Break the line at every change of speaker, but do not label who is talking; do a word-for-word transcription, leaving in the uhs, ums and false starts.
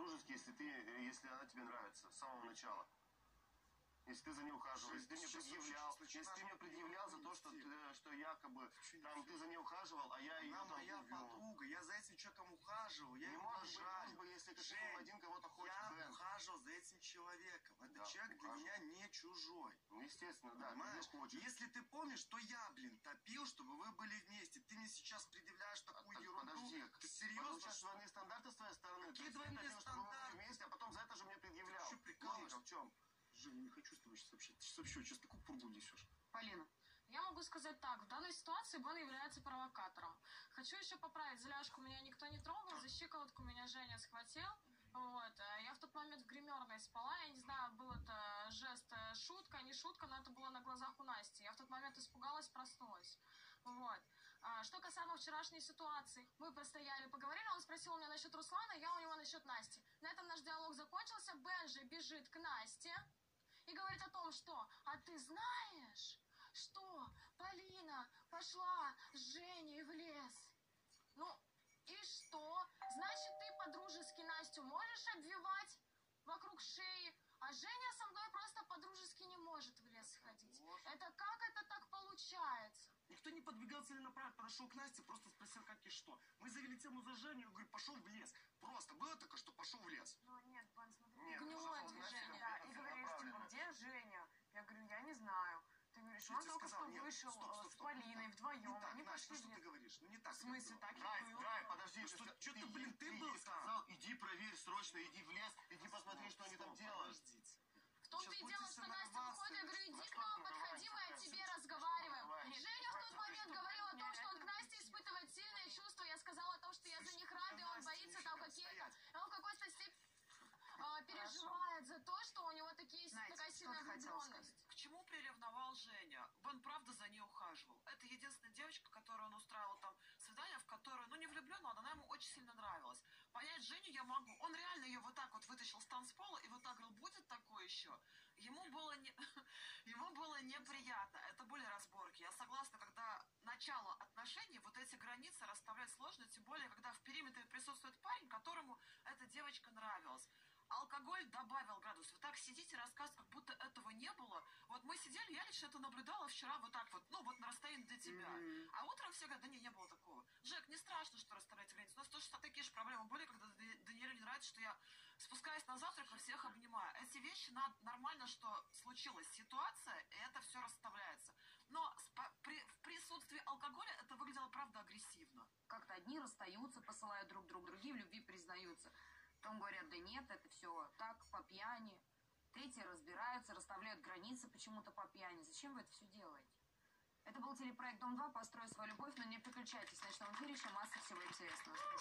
по-дружески, если ты, если она тебе нравится с самого начала. Если ты за ней ухаживал, если ты мне предъявлял, если ты мне предъявлял за то, что, ты, что якобы там ты за ней ухаживал, а я ее
Она
там
моя
убил.
подруга, я за этим человеком ухаживал, я
не
его
может
уважаю.
быть, если ты
Жень,
один кого-то хочешь,
я
Бен.
ухаживал за этим человеком. Этот
Да,
человек
ухаживал.
для меня не чужой.
Ну, естественно, да,
понимаешь?
ты не хочешь.
Если ты помнишь, что я, блин, топил, чтобы вы были вместе, ты мне сейчас предъявляешь такую
а,
ерунду.
Подожди,
ты серьезно?
Сейчас двойные стандарты с твоей стороны.
Какие
ты
двойные
хотел,
стандарты?
чтобы мы были вместе, а потом за это же мне предъявлял.
Ты что, прикалываешься?
В чем?
Жень, не хочу с тобой сейчас вообще. Ты сейчас вообще сейчас такую пургу несешь.
Полина, я могу сказать так. В данной ситуации Бен является провокатором. Хочу еще поправить. Заляжку меня никто не трогал. За щиколотку меня Женя схватил. Вот. Я в тот момент в гримерной спала. Я не знаю, был это жест шутка, не шутка, но это было на глазах у Насти. Я в тот момент испугалась, проснулась. Вот. Что касаемо вчерашней ситуации, мы простояли, поговорили, он спросил у меня насчет Руслана, я у него насчет Насти. На этом наш диалог закончился. Бен же бежит к Насте и говорит о том, что «А ты знаешь, что Полина пошла с Женей в лес?» Ну, и что? Значит, ты по-дружески Настю можешь обвивать вокруг шеи, а Женя со мной просто по-дружески не может в лес сходить. Это как это так получается?
Никто не подвигал целенаправленно, подошел к Насте, просто спросил, как и что. Мы завели тему за Женю, я говорю, пошел в лес. Просто было такое, что пошел в лес.
Ну, нет, Бен, смотри.
Нет,
гнилое
пошел,
движение.
Да, и говоришь, типа, где Женя? Я говорю, я не знаю. Ты говоришь,
Что
он
тебе
только
сказал?
что
Нет,
вышел
стоп, стоп,
с
стоп,
Полиной
не
вдвоем.
Не так,
Они
Настя,
пошли
ну
в
что ты
лес.
говоришь? Ну не так.
В смысле,
было.
так и
Драй,
было.
драй, подожди,
Ну
ты,
что,
ска-
что
ты,
ты, блин, ты
ты
был
ей
там?
сказал, иди проверь срочно, иди в лес, иди посмотри, что они там делают.
Подождите.
В том-то и дело, что Настя выходит, я говорю, иди к нам, подходи, мы о тебе разговариваем. Женя в тот момент говорил о том, что он к Насте испытывает сильные чувства. Я сказала о том, что я за них рада, и он боится там какие-то... И он в какой-то степени э, переживает за то, что у него такие,
Настя,
такая
что
сильная
ты хотела
влюбленность.
К чему приревновал Женя? Он правда за ней ухаживал. Это единственная девочка, которую он устраивал там свидание, в которую, ну не влюблен, но она ему очень сильно нравилась. Понять Женю я могу. Он реально ее вот так вот вытащил с танцпола и вот так говорил, будет такое еще. Ему было, не... Ему было неприятно. Это были разборки. Я согласна, когда начало отношений, вот эти границы расставлять сложно, тем более, когда в периметре присутствует парень, которому эта девочка нравилась. Алкоголь добавил градус. Вы так сидите, рассказываете, как будто этого не было. Вот мы сидели, я лично это наблюдала вчера вот так вот, ну вот на расстоянии до тебя. Mm-hmm. А утром все говорят, да не, не было такого. Жек, не страшно, что расставлять границы. У нас тоже такие же проблемы были, когда Даниэлю не нравится, что я спускаюсь на завтрак и всех обнимаю. Эти вещи надо, нормально, что случилась ситуация, и это все расставляется. Но при, в присутствии алкоголя это выглядело, правда, агрессивно.
Как-то одни расстаются, посылают друг другу, другие в любви признаются. Потом говорят, да нет, это все так, по пьяни. Третьи разбираются, расставляют границы почему-то по пьяни. Зачем вы это все делаете? Это был телепроект «Дом два». Построй свою любовь, но не переключайтесь. В ночном эфире еще масса всего интересного.